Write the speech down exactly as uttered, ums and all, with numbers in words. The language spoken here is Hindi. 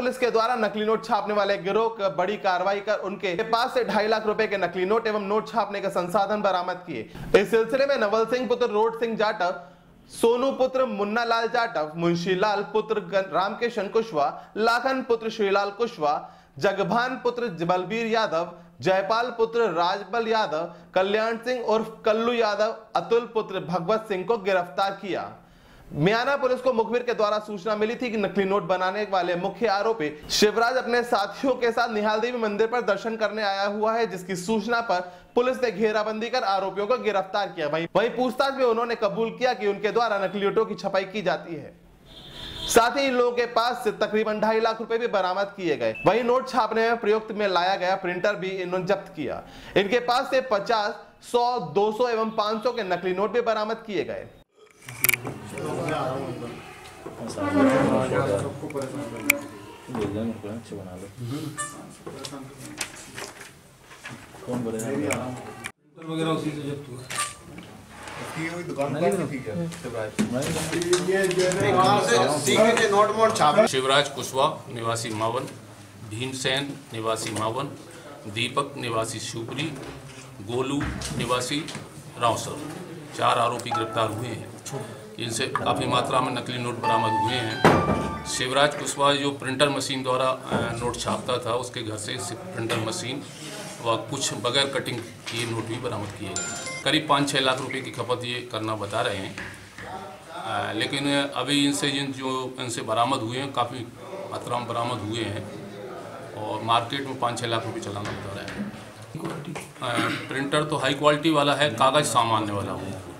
पुलिस के द्वारा नकली नोट छापने वाले गिरोह की बड़ी कार्रवाई कर उनके पास से ढाई लाख रुपए के नकली नोट एवं नोट छापने के संसाधन बरामद किए। इस सिलसिले में नवल सिंह पुत्र रोड सिंह जाटव, सोनू पुत्र मुन्ना लाल जाटव, मुंशी लाल पुत्र रामकिशन कुशवाहा, लाखन पुत्र श्रीलाल कुशवाहा, जगभान पुत्र बलबीर यादव, जयपाल पुत्र राजबल यादव, कल्याण सिंह उर्फ कल्लू यादव, अतुल पुत्र भगवत सिंह को गिरफ्तार किया। मियाना पुलिस को मुखबिर के द्वारा सूचना मिली थी कि नकली नोट बनाने वाले मुख्य आरोपी शिवराज अपने साथियों के साथ निहाल देवी मंदिर पर दर्शन करने आया हुआ है, जिसकी सूचना पर पुलिस ने घेराबंदी कर आरोपियों को गिरफ्तार किया। वहीं वहीं पूछताछ में उन्होंने कबूल किया कि उनके द्वारा नकली नोटों की छपाई की जाती है। साथ ही इन लोगों के पास से तकरीबन ढाई लाख रुपए भी बरामद किए गए। वहीं नोट छापने में प्रयुक्त में लाया गया प्रिंटर भी इन्होंने जब्त किया। इनके पास से पचास, सौ, दो सौ एवं पाँच सौ के नकली नोट भी बरामद किए गए। शिवराज कुशवाहा निवासी मावन, भीमसेन निवासी मावन, दीपक निवासी शिवपुरी, गोलू निवासी रावसर, चार आरोपी गिरफ्तार हुए हैं। इनसे काफ़ी मात्रा में नकली नोट बरामद हुए हैं। शिवराज कुशवाहा जो प्रिंटर मशीन द्वारा नोट छापता था, उसके घर से प्रिंटर मशीन व कुछ बगैर कटिंग किए नोट भी बरामद किए गए। करीब पाँच छः लाख रुपए की खपत ये करना बता रहे हैं। आ, लेकिन अभी इनसे जिन जो इनसे बरामद हुए हैं, काफ़ी मात्रा में बरामद हुए हैं और मार्केट में पाँच छः लाख रुपए चलाना बता रहे हैं। प्रिंटर तो हाई क्वालिटी वाला है, कागज़ सामान्य वाला है।